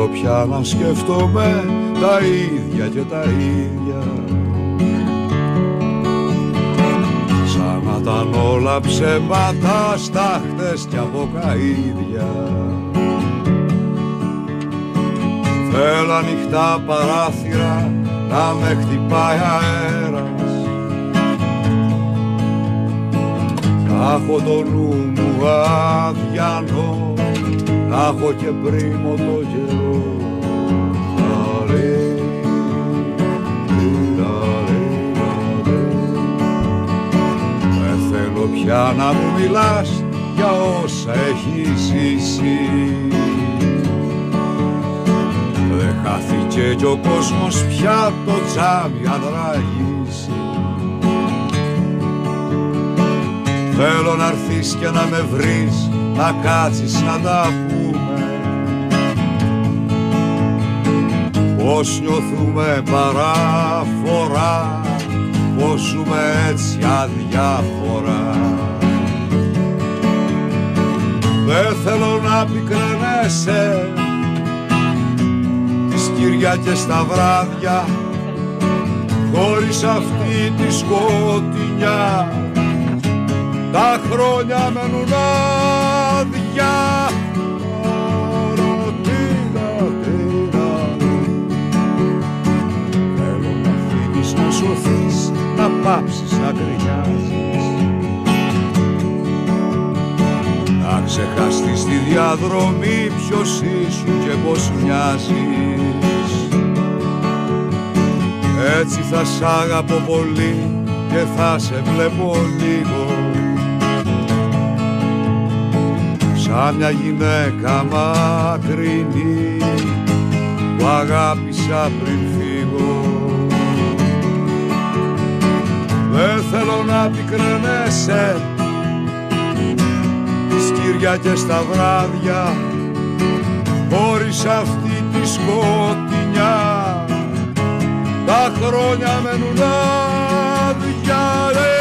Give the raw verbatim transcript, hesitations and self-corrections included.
πια να σκέφτομαι τα ίδια και τα ίδια, σαν να ήταν όλα ψέματα, στάχτες και αποκαΐδια. Θέλω ανοιχτά παράθυρα να με χτυπάει αέρας, να έχω το νου μου αδιανό, να έχω και πρίμο το καιρό. Δεν θέλω πια να μου μιλάς για όσα έχεις ζήσει, δεν χάθηκε κι ο κόσμος πια το τζάμι αδραγήσει. Θέλω να έρθεις και να με βρεις, να κάτσεις να τα πούμε, πώς νιώθουμε παράφορα, πώς ζούμε έτσι αδιάφορα. Δεν θέλω να πικραίνεσαι τις Κυριακές τα βράδια, χωρίς αυτή τη σκοτεινιά τα χρόνια μένουν άδεια. Θέλω να φύγεις, να σωθείς, να πάψεις να γκρινιάζεις, να ξεχαστείς τη διαδρομή ποιος ήσουν και πως μοιάζεις. Έτσι θα σ' αγαπώ πολύ και θα σε βλέπω λίγο, σαν μια γυναίκα μακρινή που αγάπησα πριν φύγω. Δεν θέλω να πικραίνεσαι τις Κυριακές τα βράδια, χωρίς αυτή τη σκοτεινιά τα χρόνια μένουν άδεια.